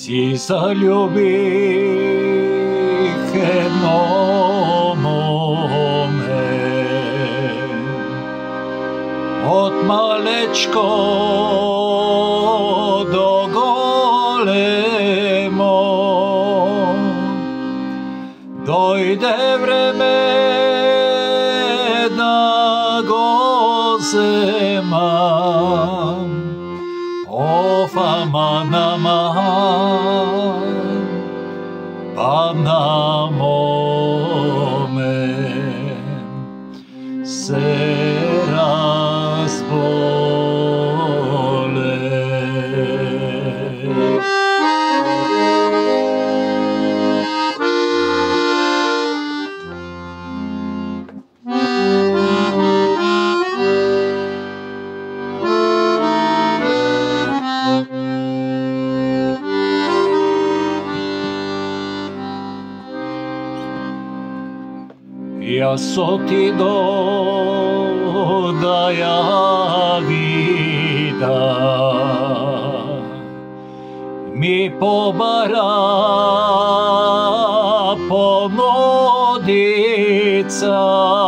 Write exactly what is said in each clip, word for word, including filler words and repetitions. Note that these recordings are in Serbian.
si zaljubih jednome od malečko do golemo. Dojde vreme da go zemam, o fama nama, pa na mome se razbole. Ja so ti do da ja vida mi pobara ponodica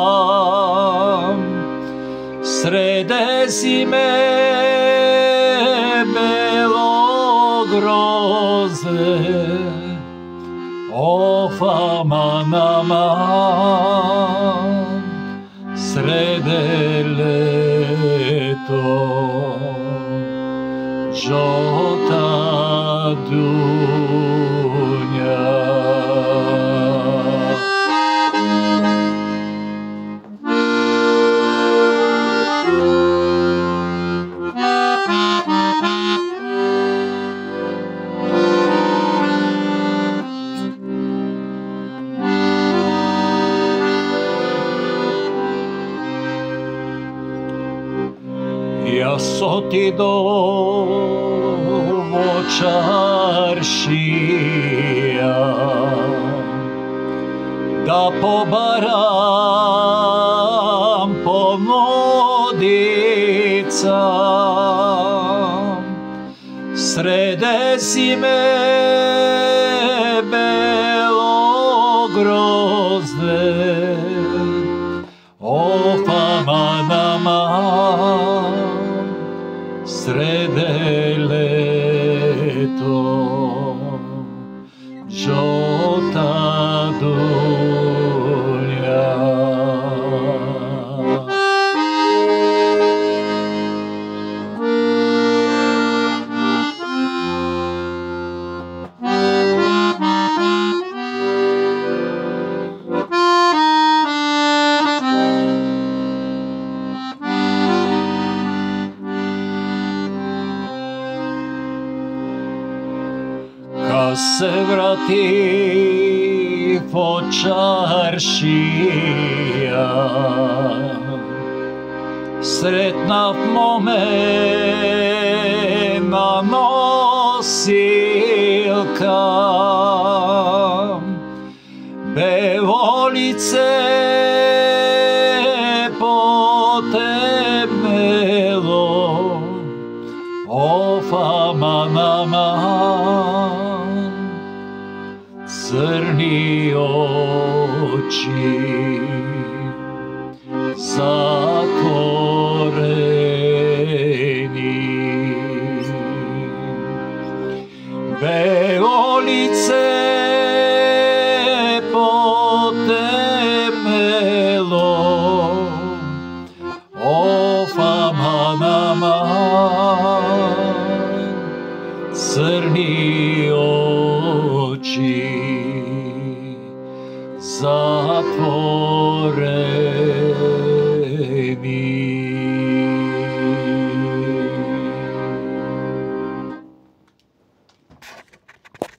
srede zime belogroze. O fama nama srede leto žota dunja. Ja so ti do vočaršija da pobaram ponodica srede zime belogrozne. O fama nama srede leto žota dunja. Kad se vrati vočaršija sretna momena nosilka bevolice potemnelo. O fama nama crni oči zatvoreni, beolice potemnelo. O fama nama crni oči zatvore.